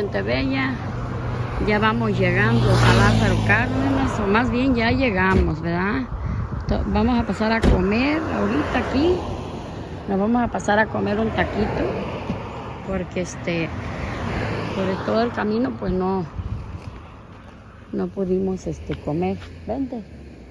gente bella. Ya vamos llegando a Lázaro Cárdenas, o más bien ya llegamos, ¿verdad? Vamos a pasar a comer ahorita aquí. Nos vamos a pasar a comer un taquito, porque por todo el camino pues no pudimos comer. Vente.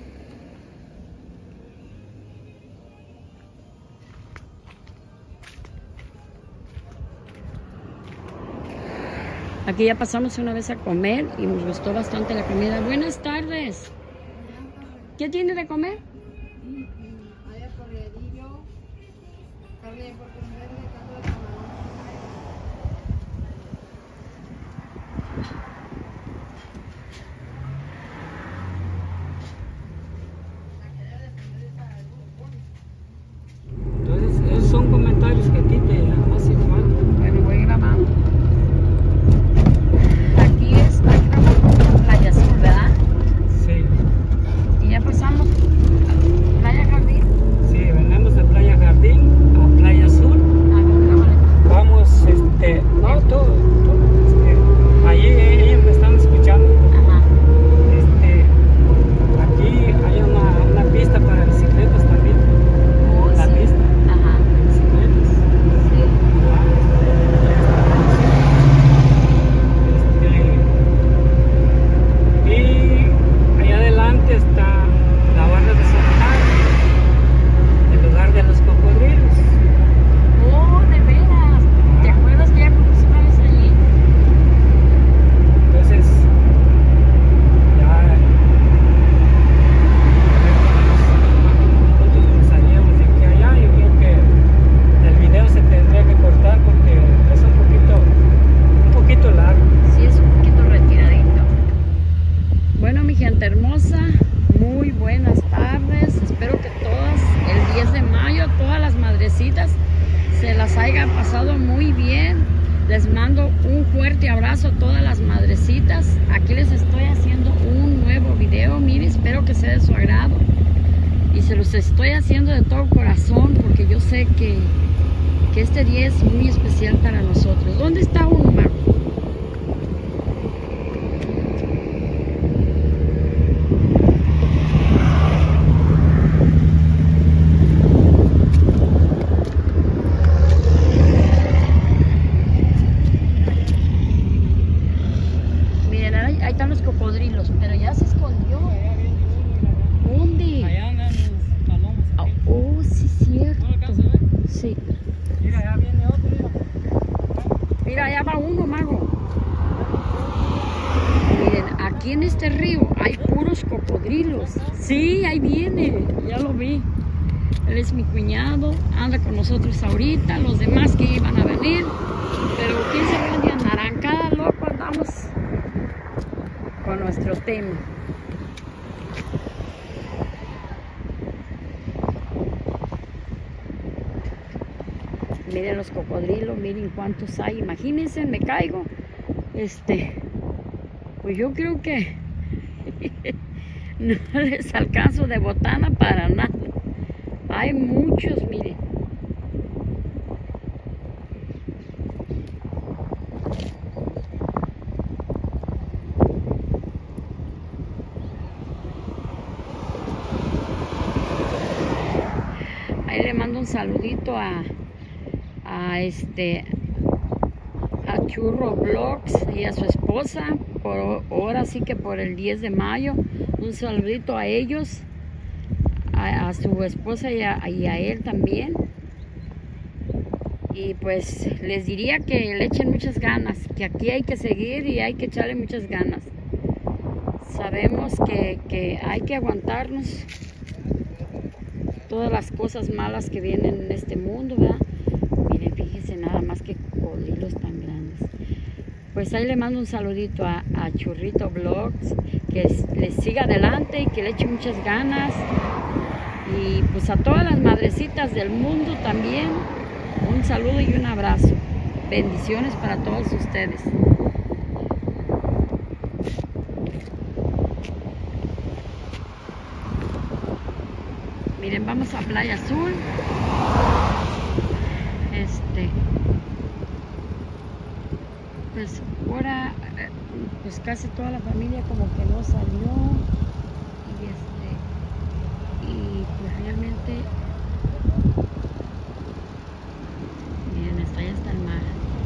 Aquí ya pasamos una vez a comer y nos gustó bastante la comida. Buenas tardes. ¿Qué tiene de comer? Hay corredillo, carne de puerco verde, caldo de camarón. Entonces, esos son comentarios que a ti te hacen falta. Bueno, voy grabando. Aquí está grabando Playa Azul, ¿verdad? Sí, Y ya pasamos a Playa Jardín. sí, venimos de Playa Jardín a Playa Azul. A ver, grábale. Vamos, no, allí ellos me están escuchando. Ajá. Aquí hay una pista para bicicletas también. Oh, La sí. pista Ajá. de bicicletas. Sí. Y allá adelante está la barra de Santa, el lugar de los cocodrilos. Oh, de veras. ¿Te acuerdas que ya fuimos una vez allí? Entonces, ya nosotros nos salíamos de aquí a allá. Yo creo que el video se tendría que cortar porque es un poquito largo. Sí, es un poquito retiradito. Bueno, mi gente hermosa, muy buenas tardes. Espero que todas, el 10 de mayo, todas las madrecitas se las haya pasado muy bien. Les mando un fuerte abrazo a todas las madrecitas. Aquí les estoy haciendo un nuevo video. Mire, espero que sea de su agrado. Y se los estoy haciendo de todo corazón porque yo sé que este día es muy especial para nosotros. ¿Dónde está uno, Mago? Miren, ahí están los cocodrilos, pero ya se escondió. ¿Dónde? Allá andan los palomas. Ah, oh, sí, cierto. ¿No lo alcanzas a ver? Sí. Mira, allá viene otro. Mira. Mira, allá va uno, Mago. Miren, aquí en este río hay puros cocodrilos. Sí, ahí viene. Ya lo vi. Él es mi cuñado. Anda con nosotros ahorita. Los demás que iban a venir. Pero quién sabe dónde andarán. Cada loco andamos con nuestro tema. Miren los cocodrilos, miren cuántos hay. Imagínense, me caigo. Pues yo creo que no les alcanzo de botana para nada. Hay muchos, miren. Ahí le mando un saludito a Churro Vlogs y a su esposa, ahora sí que por el 10 de mayo, un saludito a ellos, a su esposa y a él también. Y pues les diría que le echen muchas ganas, que aquí hay que seguir y hay que echarle muchas ganas. Sabemos que hay que aguantarnos todas las cosas malas que vienen en este mundo, ¿verdad? Miren, fíjense nada más que cocodrilos tan grandes. Pues ahí le mando un saludito a Churrito Vlogs, que les siga adelante y que le eche muchas ganas. Y pues a todas las madrecitas del mundo también, un saludo y un abrazo. Bendiciones para todos ustedes. Miren, vamos a Playa Azul. pues ahora pues casi toda la familia como que no salió y pues realmente miren, hasta allá está el mar,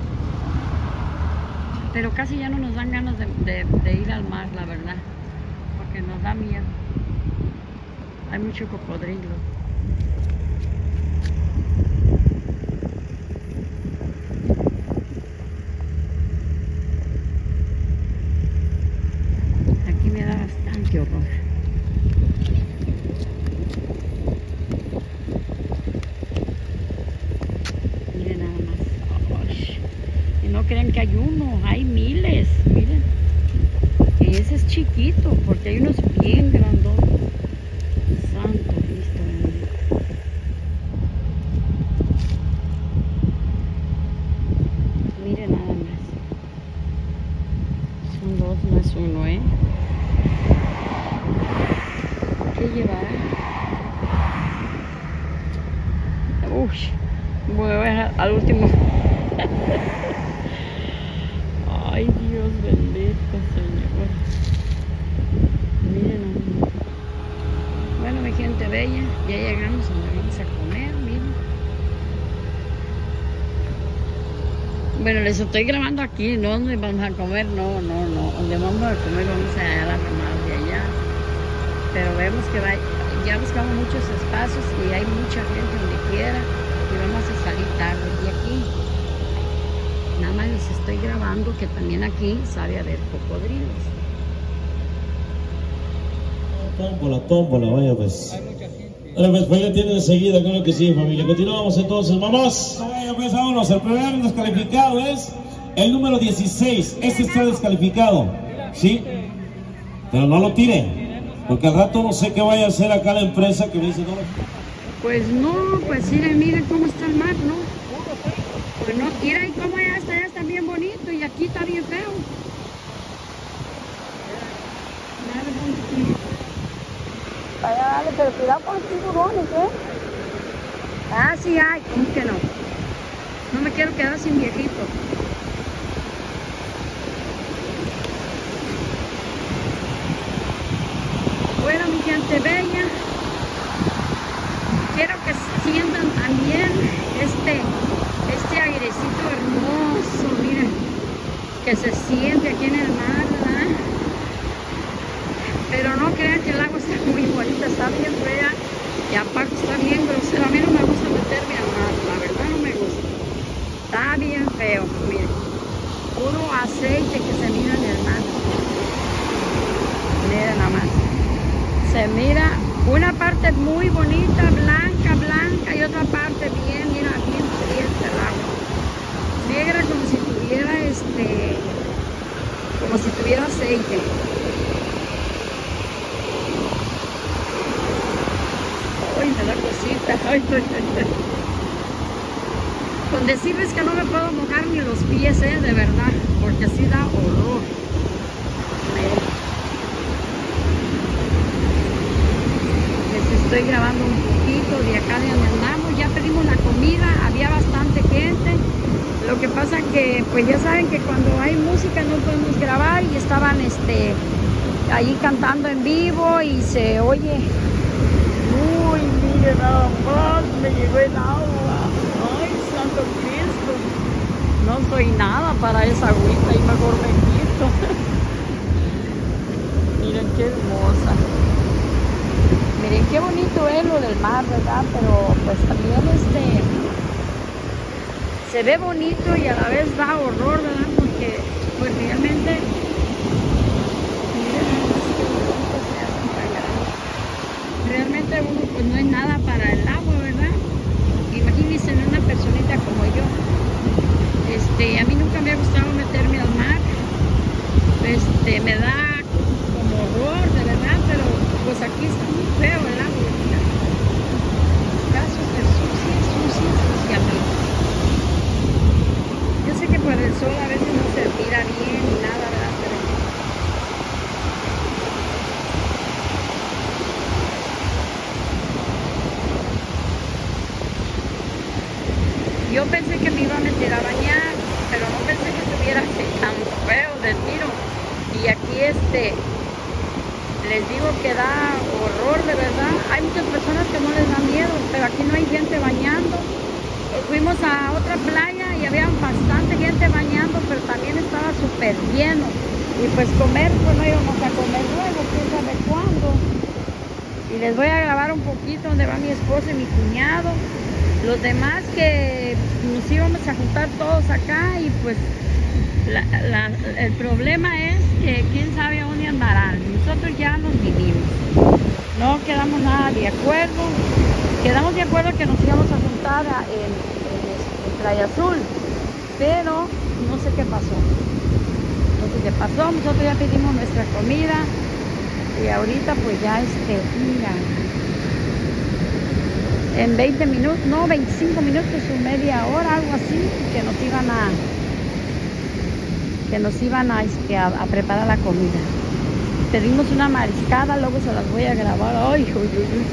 pero casi ya no nos dan ganas de ir al mar, la verdad, porque nos da miedo, hay mucho cocodrilo. Qué horror. Miren nada más. Ay, y no crean que hay uno, hay miles. Miren. Ese es chiquito, porque hay unos bien grandotes. Santo Cristo bendito. Miren nada más. Son dos, no es uno, ¿eh? ¿Qué llevará? Uy, voy a ver al último. Ay, Dios bendito, Señor. Miren. Bueno, mi gente bella, ya llegamos donde vamos a comer, miren. Bueno, les estoy grabando aquí, no donde vamos a comer, no. Donde vamos a comer vamos a la ramada de allá. Pero vemos que ya buscamos muchos espacios y hay mucha gente donde quiera y vamos a salir tarde. Y aquí nada más les estoy grabando que también aquí sabe haber cocodrilos. Tómbola, vaya pues. Ahora pues ya tienen enseguida, claro que sí, familia. Continuamos entonces, mamás. Vaya pues, vámonos. El primer descalificado es el número 16. Este está descalificado, ¿sí? Pero no lo tiren. Porque al rato no sé qué vaya a hacer acá la empresa que me dice no. Pues no, pues miren cómo está el mar, ¿no? Pues no, mira y cómo ya está bien bonito y aquí está bien feo. Dale, pero cuidado con los tiburones, ¿eh? Ah, sí hay, ¿cómo que no? No me quiero quedar sin viejito. Bueno, mi gente bella, quiero que sientan también este airecito hermoso, miren, que se siente aquí en el mar, ¿verdad? Pero no crean que el agua está muy bonita, está bien fea y aparte está bien grosera. A mí no me gusta meterme al mar, la verdad no me gusta. Está bien feo, miren, puro aceite que se mira en el mar. Miren nada más. Se mira una parte muy bonita, blanca, y otra parte bien, mira, bien caliente el agua. Negra como si tuviera aceite. Ay, me da cosita. Ay. Con decirles que no me puedo mojar ni los pies, de verdad, porque así da horror. Estoy grabando un poquito de acá de donde andamos. Ya pedimos la comida, había bastante gente. Lo que pasa que, pues ya saben que cuando hay música no podemos grabar y estaban ahí cantando en vivo y se oye. Uy, mire nada más, me llegó el agua. Ay, santo Cristo. No soy nada para esa agüita y mejor me quito. Miren qué hermosa. Miren qué bonito es lo del mar, ¿verdad? Pero pues también se ve bonito y a la vez da horror, ¿verdad? Porque pues realmente miren, realmente uno pues no es nada para el agua, ¿verdad? Imagínense una personita como yo. A mí nunca me ha gustado meterme al mar. Me da como horror, de verdad, pero pues aquí está muy feo el agua, mira. Está súper sucia, a mí. Yo sé que por el sol a veces no se mira bien ni nada, ¿verdad? Pero yo pensé que me iba a meter a bañar, pero no pensé que estuviera secando. les digo que da horror, de verdad. Hay muchas personas que no les da miedo, pero aquí no hay gente bañando. Fuimos a otra playa y había bastante gente bañando, pero también estaba súper lleno. Y pues comer, pues no íbamos a comer luego, quién sabe cuándo. Y les voy a grabar un poquito donde va mi esposo y mi cuñado. Los demás que nos íbamos a juntar todos acá y pues el problema es que quién sabe a dónde andarán. Nosotros ya nos vinimos. No quedamos nada de acuerdo. Quedamos de acuerdo que nos íbamos a juntar en Playa Azul, pero no sé qué pasó. No sé qué pasó. Nosotros ya pedimos nuestra comida y ahorita pues ya mira, en 20 minutos, no, 25 minutos o media hora, algo así, que nos iban a preparar la comida. Pedimos una mariscada, luego se las voy a grabar. Ay, uy, uy, uy.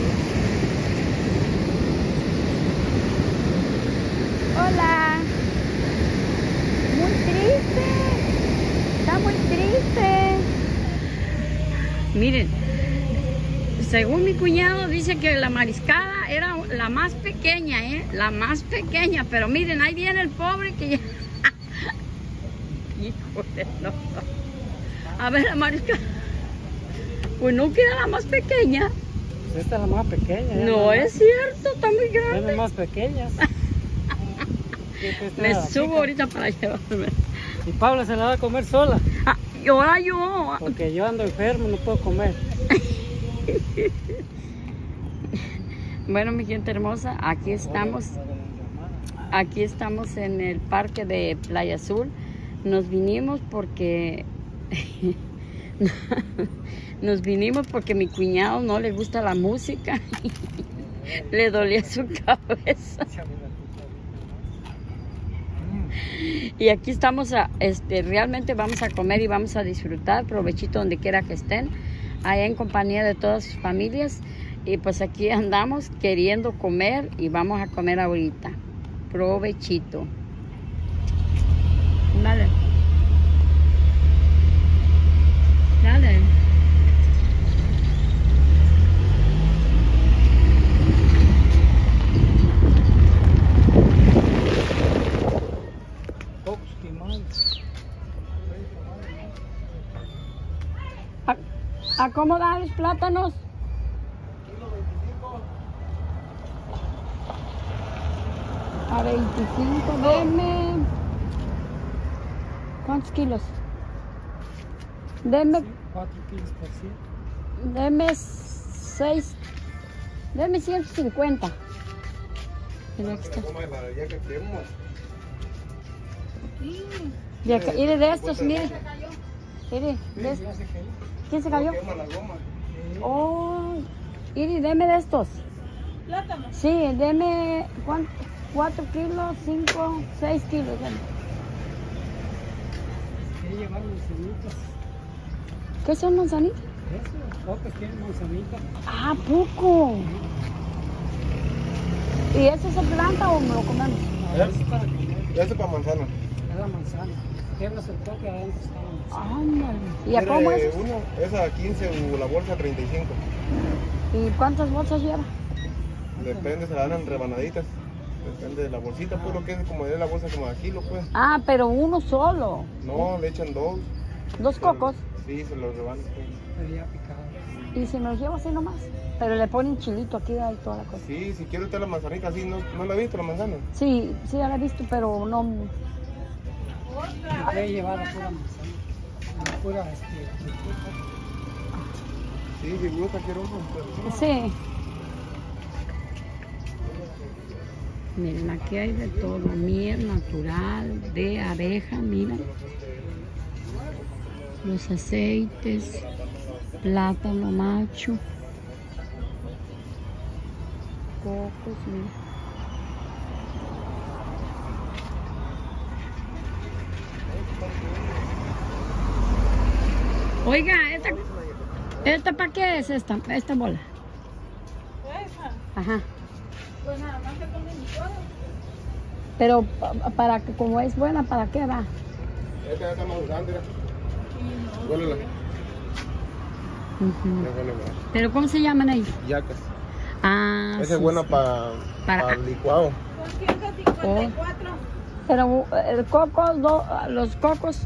Hola. Muy triste. Está muy triste. Miren, según mi cuñado dice que la mariscada era la más pequeña, la más pequeña, pero miren, ahí viene el pobre que ya... Híjole, no. A ver la mariscada. Pues no queda la más pequeña. Pues esta es la más pequeña. No es cierto, está muy grande. Tienen más pequeñas. Me subo ahorita para llevarme. Y Paula se la va a comer sola. Ah, y ahora yo. Porque yo ando enfermo, no puedo comer. Bueno, mi gente hermosa, aquí estamos. Aquí estamos en el parque de Playa Azul. Nos vinimos porque... Nos vinimos porque mi cuñado no le gusta la música. Le dolía su cabeza. Y aquí estamos, realmente vamos a comer y vamos a disfrutar. Provechito donde quiera que estén, allá en compañía de todas sus familias. Y pues aquí andamos queriendo comer y vamos a comer ahorita. Provechito. Dale. Dale. ¿A cómo dan los plátanos? A 25, deme. ¿Cuántos kilos? Deme 4 kilos por 100. Deme 6. Deme 150. Y de estos, mire. Mire, de estos. ¿Quién se cayó? Oh, Iri, deme de estos. Plátano. Sí, deme 4 kilos, 5, 6 kilos. Deme. Quiere llevar manzanitas. ¿Qué son manzanitas? Eso, pocas tienen manzanitas. Ah, poco. ¿Y eso se planta o me lo comemos? Eso es para comer. Eso es para manzana. Es la manzana. Tienes el toque adentro. Ándale. ¿Y a cómo es? Uno es a 15 o la bolsa 35. ¿Y cuántas bolsas lleva? Depende, se dan en rebanaditas. Depende de la bolsita, pues lo que es como de la bolsa como de kilo, pues. Ah, pero uno solo. No, le echan dos. ¿Dos cocos? Sí, se los rebanan. Pues. Sería picado. ¿Y si me los llevo así nomás? Pero le ponen chilito aquí y toda la cosa. Sí, si quiere usted la manzanita así, ¿no la ha visto la manzana? Sí, sí, ya la he visto, pero no... Puede llevar la pura manzana. La pura Sí, si gusta, quiero uno. Pero... Sí. Miren, aquí hay de todo. Miel natural, de abeja, miren. Los aceites, plátano macho. Cocos, miren. Oiga, ¿esta para qué es esta bola? Esa. Ajá. Pues nada más que tomen licuado. Pero para que como es buena, ¿para qué va? Esta está más grande, huélela. Ujú. Es bueno igual. ¿Pero cómo se llaman ellos? Yacas. Ah, Ese sí, es bueno sí. para Para- licuado. 254. Pero el coco, los cocos.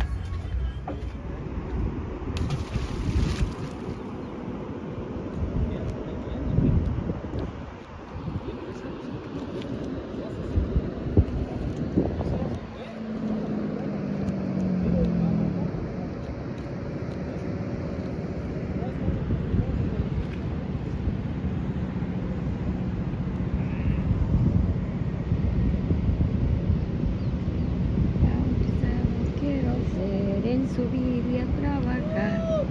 Quiero ser en subir y a trabajar.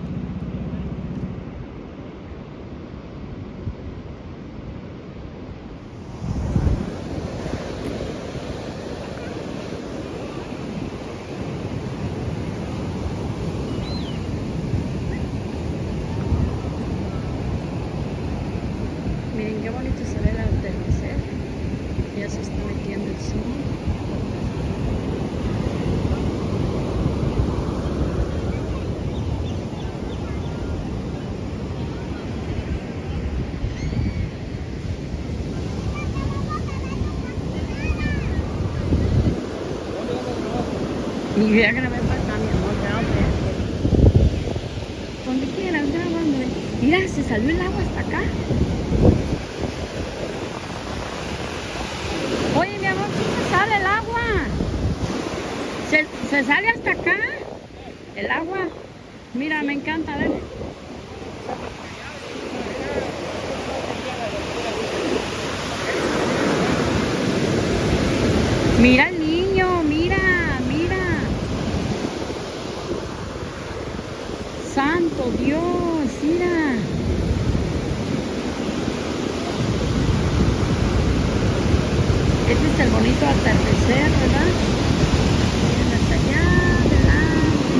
Miren qué bonito se ve el atardecer. Ya se está metiendo el sol. Y voy a grabar para acá, mi amor, grábame. Donde quieras, grábame. Mira, se salió el agua hasta acá. Oye, mi amor, ¿sí se sale el agua? ¿Se sale hasta acá? El agua. Mira, me encanta, ver. Mira el niño, mira, mira. Santo Dios, mira. Este es el bonito atardecer, ¿verdad? Miren hasta allá adelante.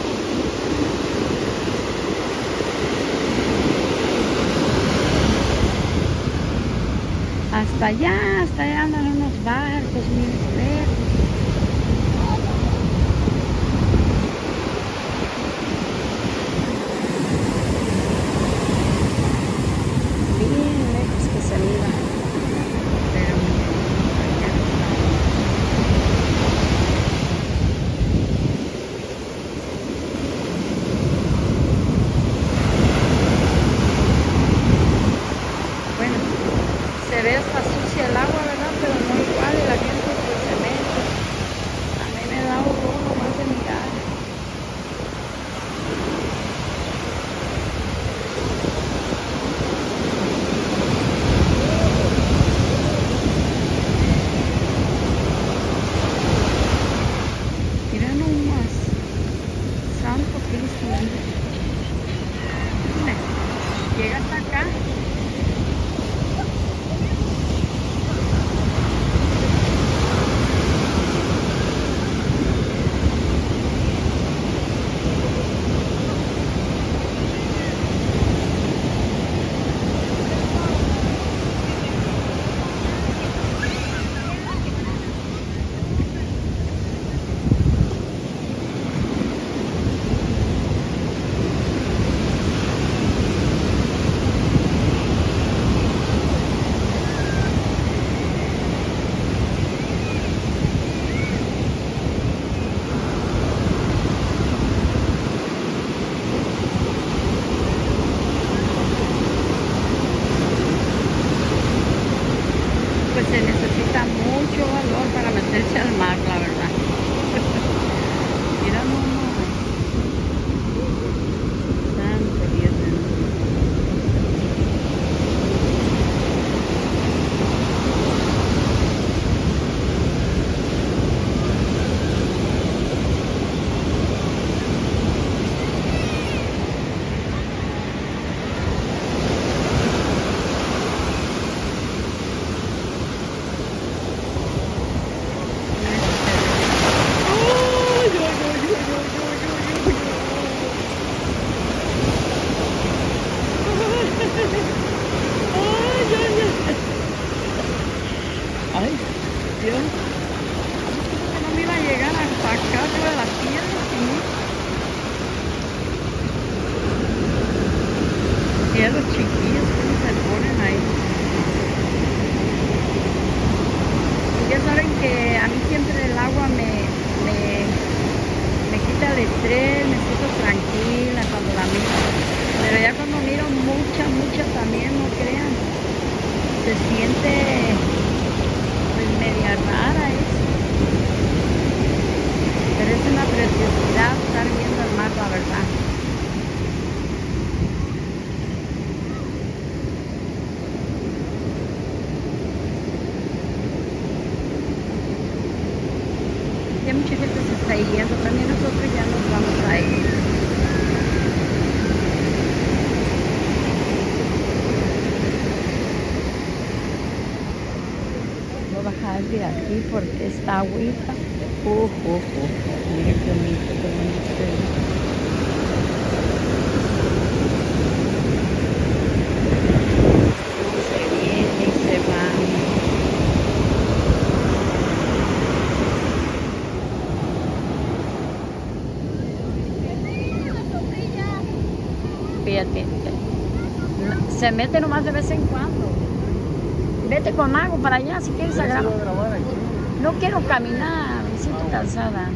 Hasta allá andan unos barcos, miren, verdes. Bien lejos que se mira. Pero allá está. Bueno, se ve hasta sucia el agua, ¿verdad? Pero no igual, y la gente pues Mira los chiquillos cómo se ponen ahí. Y ya saben que a mí siempre el agua me quita el estrés, me siento tranquila cuando la miro. Pero ya cuando miro mucha también, no crean, se siente pues media rara eso. Pero es una preciosidad estar viendo el mar, la verdad. Ya mucha gente se está yendo, también nosotros ya nos vamos a ir. Voy a bajar de aquí porque esta agüita. Mira qué bonito, qué bonito. Se viene y se va. Fíjate, se mete nomás de vez en cuando. Vete con Mago para allá si quieres grabar. No quiero caminar, me siento cansada.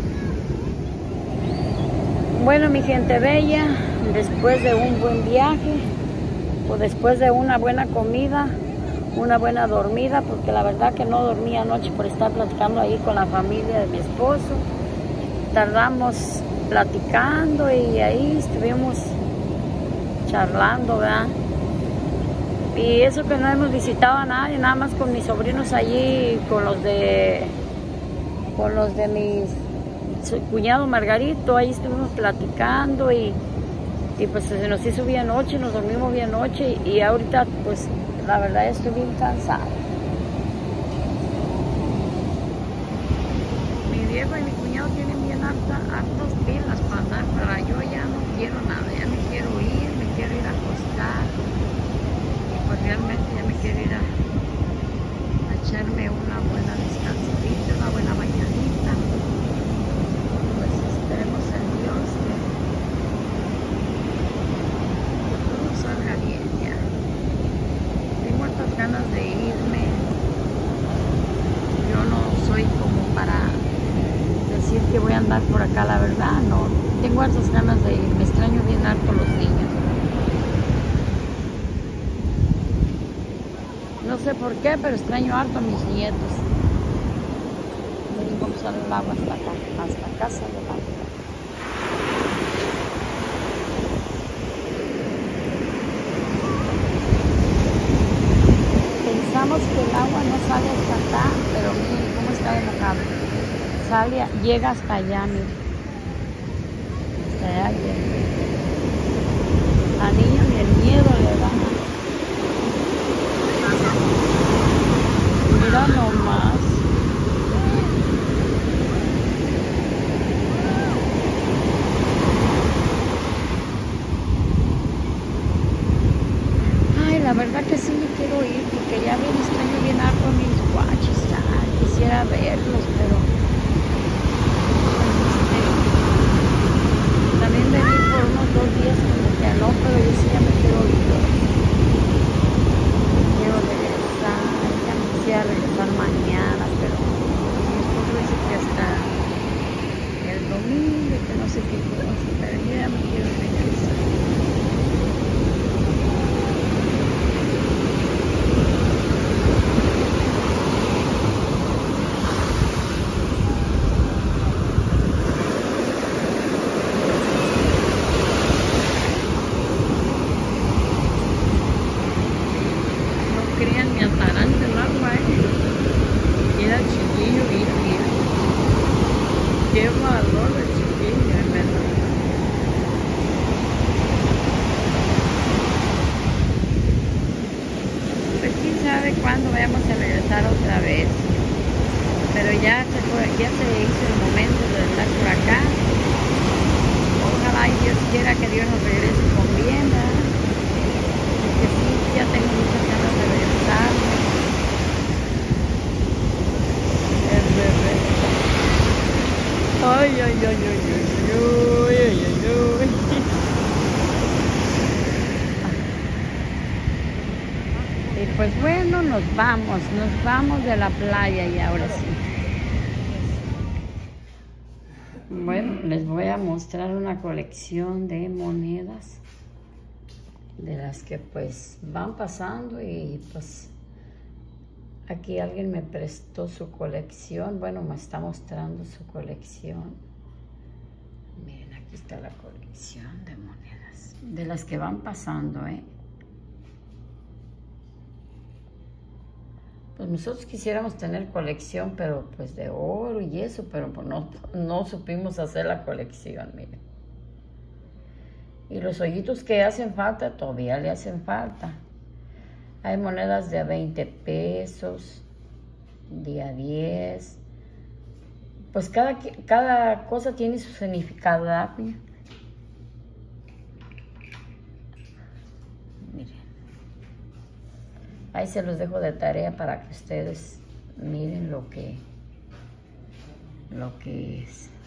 Bueno, mi gente bella, después de un buen viaje, o después de una buena comida, una buena dormida, porque la verdad que no dormí anoche por estar platicando ahí con la familia de mi esposo. Tardamos platicando y ahí estuvimos charlando, ¿verdad? Y eso que no hemos visitado a nadie, nada más con mis sobrinos allí, con los de mi cuñado Margarito, ahí estuvimos platicando y pues se nos hizo bien noche, nos dormimos bien noche y ahorita pues la verdad estoy bien cansada. Mi viejo y mi cuñado tienen bien hartas pilas para andar, pero yo ya no quiero nada, ya me quiero ir a acostar. Pues realmente ya me quiero ir a echarme una buena descansita, una buena mañanita. Pues esperemos en Dios que todo salga bien ya. Tengo hartas ganas de irme. Yo no soy como para decir que voy a andar por acá, la verdad, no. Tengo hartas ganas de ir, me extraño bien harto los niños. No sé por qué, pero extraño harto a mis nietos. Vamos a al agua hasta casa del agua. Pensamos que el agua no sale hasta acá, pero miren cómo está de mojado. Llega hasta allá, miren. Hasta allá llega. A niño ni el miedo le da. Mira nomás. Ay, la verdad que sí me quiero ir porque ya bien extraño bien harto a mis guachos. Quisiera verlos, pero también venir por unos 2 días como que no, pero yo sí ya me quiero ir. Quiero regresar. Quisiera regresar mañana, pero mi esposo dice que hasta el domingo, que no sé qué cosa, pero yo ya me quiero regresar. No crean ni atarante el agua, Mira el chiquillo, mira. Qué valor el chiquillo, en verdad. Pues quién sabe cuándo vayamos a regresar otra vez. Pero ya se hizo el momento de estar por acá. Ojalá y Dios quiera que Dios nos regrese con bien, ¿verdad? Porque sí, ya tengo muchas ganas de regresar. Ay. Pues bueno, nos vamos de la playa y ahora sí. Bueno, les voy a mostrar una colección de monedas de las que pues van pasando y pues aquí alguien me prestó su colección. Bueno, me está mostrando su colección. Miren, aquí está la colección de monedas de las que van pasando, Pues nosotros quisiéramos tener colección, pero pues de oro y eso, pero pues no supimos hacer la colección, miren. Y los hoyitos que hacen falta, todavía le hacen falta. Hay monedas de a 20 pesos, de a 10. Pues cada cosa tiene su significado, ¿verdad? Ahí se los dejo de tarea para que ustedes miren lo que es.